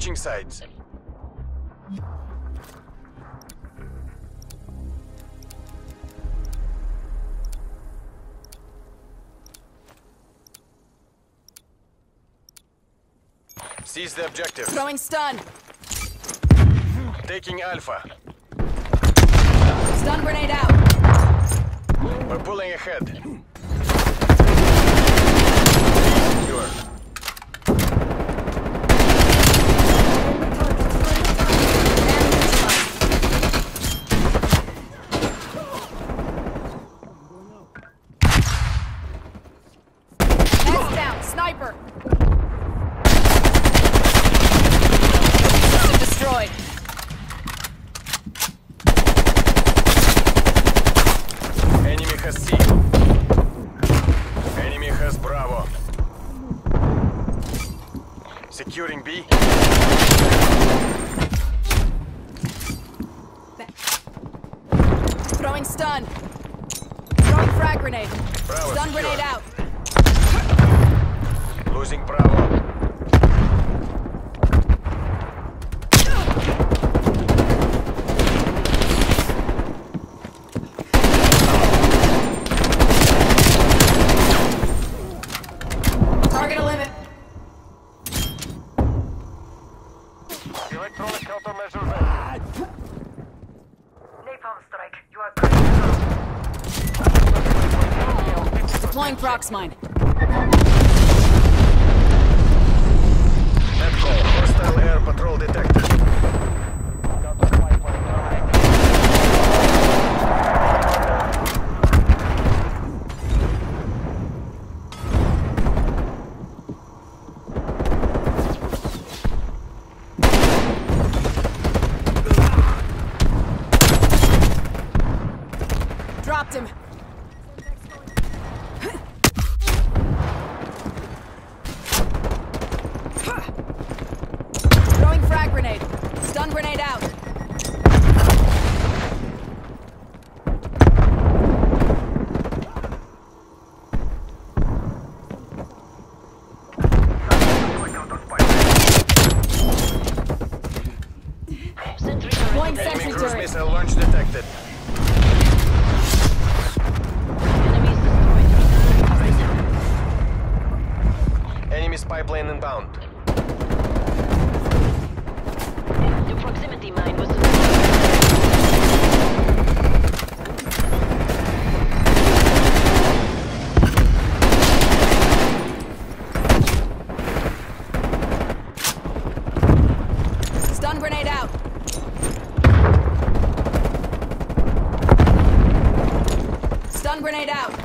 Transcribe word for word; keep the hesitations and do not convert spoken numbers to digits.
Switching sides. Seize the objective. Throwing stun. Taking Alpha. Stun grenade out. We're pulling ahead. Secure. Heads down. Sniper. Destroyed. Enemy has C. Enemy has Bravo. Securing B. Throwing stun. Throwing frag grenade. Bravo, Stun secure. grenade out. Losing Bravo. Target eliminated. Electronic countermeasure ready. Napalm strike. You are good. Deploying Proxmine. Netcall. Hostile air patrol detected. Dropped him. Throwing frag grenade. Stun grenade out. Deploying Enemy sentry cruise turret. missile launch detected. Enemies destroyed. Enemy spy plane inbound. The proximity mine was Stun grenade out. Stun grenade out.